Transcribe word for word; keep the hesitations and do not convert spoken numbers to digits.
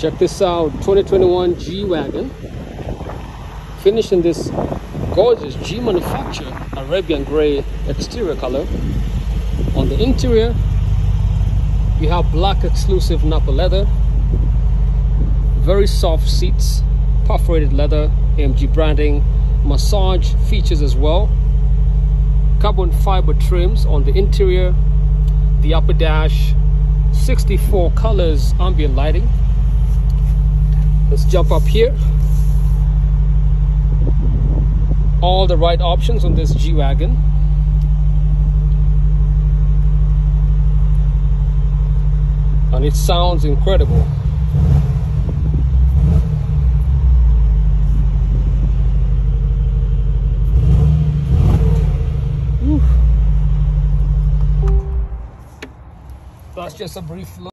Check this out, twenty twenty-one G Wagon, finished in this gorgeous G Manufaktur Arabian gray exterior color. On the interior, you have black exclusive Napa leather, very soft seats, perforated leather, A M G branding, massage features as well, carbon fiber trims on the interior, the upper dash, sixty-four colors ambient lighting. Let's jump up here. All the right options on this G Wagon. And it sounds incredible. Whew. That's just a brief look.